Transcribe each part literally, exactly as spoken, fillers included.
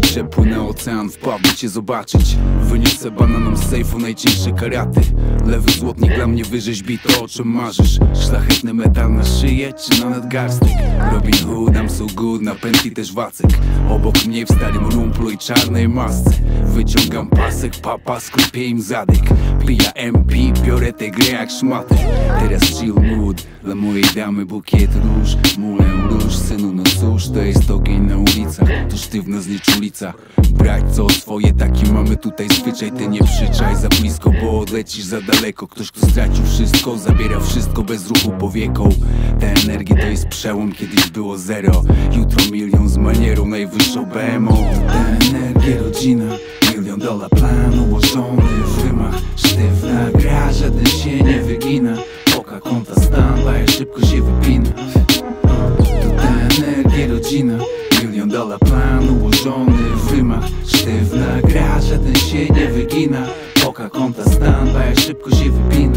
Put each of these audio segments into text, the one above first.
Dzisiaj przepłynę ocean, wpadł cię zobaczyć. Wyniosę bananom z sejfu najcięższe karaty. Lewy złotnik dla mnie wyrzeźbi to, o czym marzysz. Szlachetny metal na szyję czy na nadgarstek. Robin Hood, I'm so good, na pętli też Wacek. Obok mnie w starym rumplu i czarnej masce. Wyciągam pasek, papa, sklepię im zadek. Pija M P, biorę tę grę jak szmatę. Teraz chill mood, dla mojej damy bukiet róż. Mulę róż, synu, no cóż, to jest ogień na ulicach. To sztywna znieczulica. Brać co swoje, taki mamy tutaj zwyczaj. Ty nie przyczaj za blisko, bo odlecisz za daleko. Ktoś, kto stracił wszystko, zabiera wszystko bez ruchu powieką. Ta energia to jest przełom, kiedyś było zero. Jutro milion z manierą, najwyższą B M O. Ta energia rodzina, milion dolar plan ułożony w wymach. Sztywna gra, żaden się nie wygina. Oka konta standby, szybko się wypina. To ta energia rodzina, milion dolar plan ułożony w wymach. Sztywna gra, żaden się nie wygina. Oka konta standby, szybko się wypina.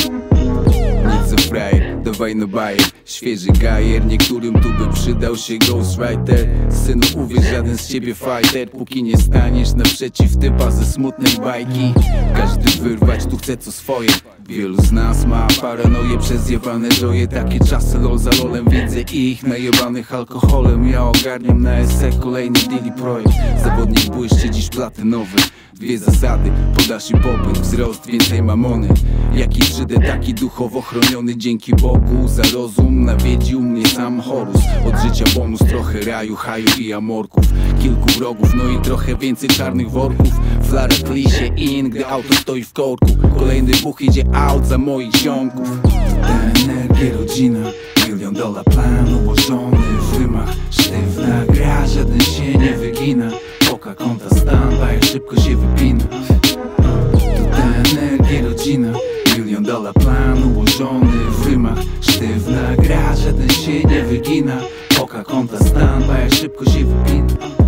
Nic za frajer, dawaj na bajer. Świeży gajer, niektórym tu by przydał się ghostwriter. Synu, uwierz, żaden z ciebie fighter, póki nie staniesz naprzeciw typa ze smutnej bajki. Każdy wyrwać tu chce co swoje. Wielu z nas ma paranoję przez zjebane joje. Takie czasy lol za lolem, widzę ich najebanych alkoholem. Ja ogarniam na esek kolejny daily projekt. Zawodnik błyszczy dziś platynowy. Dwie zasady, podaż i popyt, wzrost, więcej mamony. Jaki trzy D, taki duchowo chroniony. Dzięki Bogu za rozum nawiedził mnie sam Horus. Od życia bonus, trochę raju, haju i amorków. Kilku wrogów, no i trochę więcej czarnych worków. Flara tli się in, gdy auto stoi w korku. Kolejny buch idzie out za moich ziomków. Ta energia rodzina, milion dolar plan ułożony w wymach. Sztywna gra, żaden się nie wygina. Oka konta standby, szybko się wypina. To ta energia rodzina, milion dolar plan ułożony w wymach. Sztywna gra, żaden się nie wygina. Oka konta standby, szybko się wypina.